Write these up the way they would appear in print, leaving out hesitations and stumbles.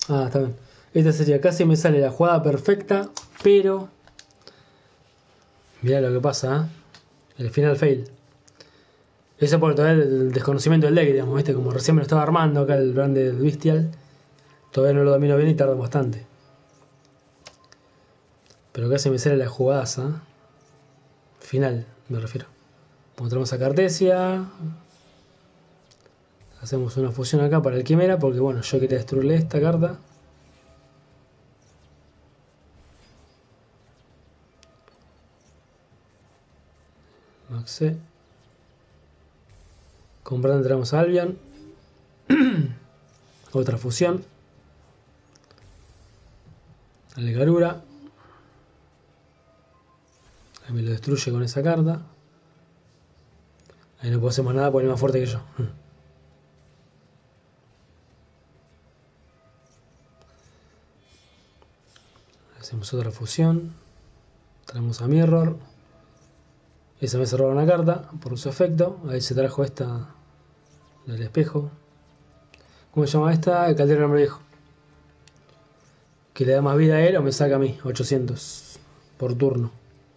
Ah, está bien. Esta sería casi me sale la jugada perfecta, pero... Mirá lo que pasa, ¿eh? El final fail. Eso por todavía el desconocimiento del deck, digamos, ¿viste? Como recién me lo estaba armando acá el Branded Bestial. Todavía no lo domino bien y tarda bastante. Pero casi me sale la jugadaza. Final, me refiero. Mostramos a Cartesia. Hacemos una fusión acá para el Quimera, porque bueno, yo quería destruirle esta carta. Maxé. Comprando entramos a Albion. Otra fusión. Al Garura. Ahí me lo destruye con esa carta. Ahí no puedo hacer más nada porque es más fuerte que yo. Hacemos otra fusión. Traemos a Mirror. Esa vez se roba una carta por su efecto. Ahí se trajo esta del espejo. ¿Cómo se llama esta? El Caldero del Hombre Viejo. Que le da más vida a él o me saca a mí. 800 por turno.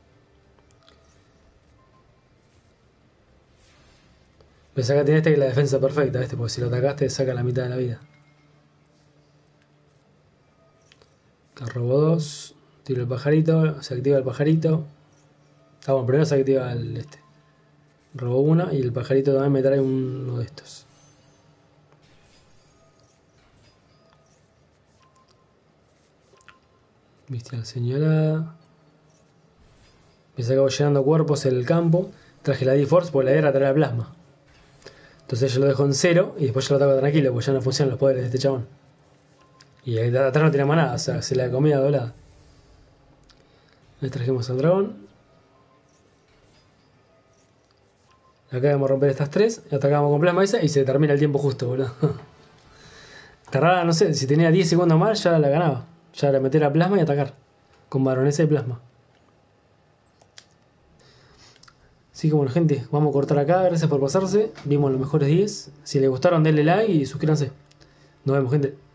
Me saca, tiene este que es la defensa perfecta, ¿viste? Porque si lo atacaste, saca la mitad de la vida. Acá robo 2. Tiro el pajarito. Se activa el pajarito. Ah, bueno, primero se activa el este. Robo 1 y el pajarito también me trae uno de estos. Bestial señalada. Me acabo llenando cuerpos en el campo. Traje la D-Force porque la idea era traer a plasma. Entonces yo lo dejo en 0 y después yo lo ataco tranquilo porque ya no funcionan los poderes de este chabón. Y atrás no tenemos nada, o sea, se la comía doblada. Le trajimos al dragón. Acá vamos a romper estas 3. Y atacamos con plasma esa y se termina el tiempo justo, boludo. Tardaba, no sé, si tenía 10 segundos más ya la ganaba. Ya era meter a plasma y atacar. Con baronesa y plasma. Así que bueno, gente, vamos a cortar acá. Gracias por pasarse. Vimos los mejores 10. Si les gustaron, denle like y suscríbanse. Nos vemos, gente.